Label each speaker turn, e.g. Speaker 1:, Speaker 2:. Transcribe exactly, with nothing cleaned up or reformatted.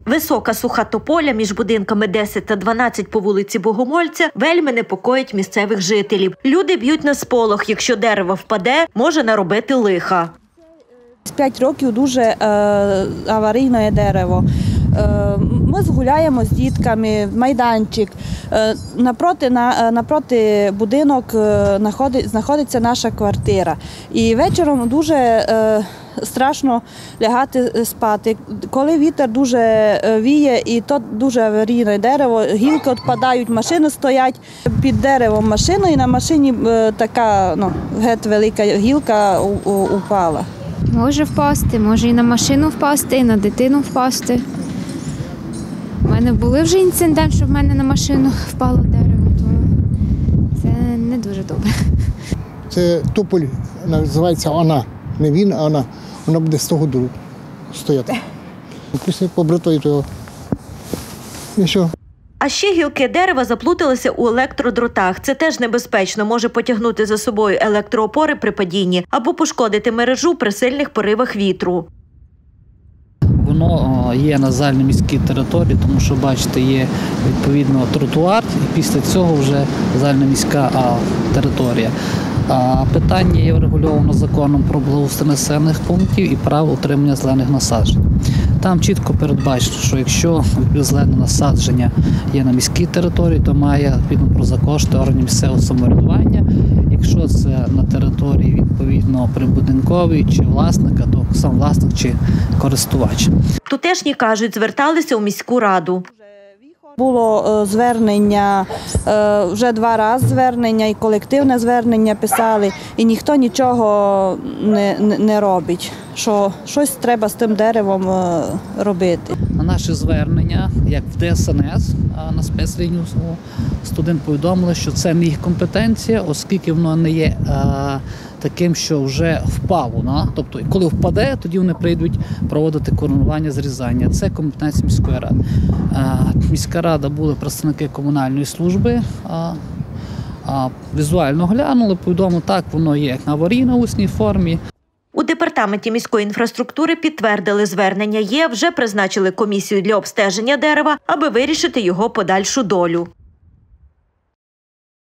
Speaker 1: Висока суха тополя між будинками десять та дванадцять по вулиці Богомольця вельми непокоїть місцевих жителів. Люди б'ють на сполох, якщо дерево впаде, може наробити лиха.
Speaker 2: П'ять років дуже е, аварійне дерево. Е, ми згуляємо з дітками, майданчик. Е, напроти, на, напроти будинок е, знаходить, знаходиться наша квартира. І вечором дуже е, страшно лягати спати. Коли вітер дуже віє, і то дуже аварійне дерево, гілки відпадають, машини стоять під деревом машини, і на машині е, така ну, геть велика гілка у, у, упала.
Speaker 3: Може впасти, може і на машину впасти, і на дитину впасти. У мене були вже інцидент, що в мене на машину впало дерево, то це не дуже добре.
Speaker 4: Це тополь, називається вона, не він, а вона. Вона буде з того дуру стояти. Після побритої того. І що?
Speaker 1: А ще гілки дерева заплуталися у електродротах. Це теж небезпечно, може потягнути за собою електроопори при падінні або пошкодити мережу при сильних поривах вітру.
Speaker 5: Воно є на загальноміській території, тому що, бачите, є відповідно тротуар, і після цього вже загальноміська територія. Питання є врегульовано законом про благоустрій населених пунктів і право утримання зелених насаджень. Там чітко передбачено, що якщо зелене насадження є на міській території, то має відповідно про за кошти органів місцевого самоврядування. Якщо це на території відповідно прибудинковій чи власника, то сам власник чи користувач.
Speaker 1: Тутешні кажуть, зверталися у міську раду.
Speaker 2: Було звернення, вже два рази звернення і колективне звернення писали, і ніхто нічого не, не, не робить, що щось треба з тим деревом робити.
Speaker 5: На наше звернення, як в Д С Н С, на спецлінію студент повідомили, що це не їх компетенція, оскільки воно не є таким, що вже впало. Да? Тобто, коли впаде, тоді вони прийдуть проводити коронування, зрізання. Це компетенція міської ради. Міська рада, були представники комунальної служби, візуально глянули, повідомили, так, воно є на аварійній усній формі.
Speaker 1: У департаменті міської інфраструктури підтвердили, звернення є, вже призначили комісію для обстеження дерева, аби вирішити його подальшу долю.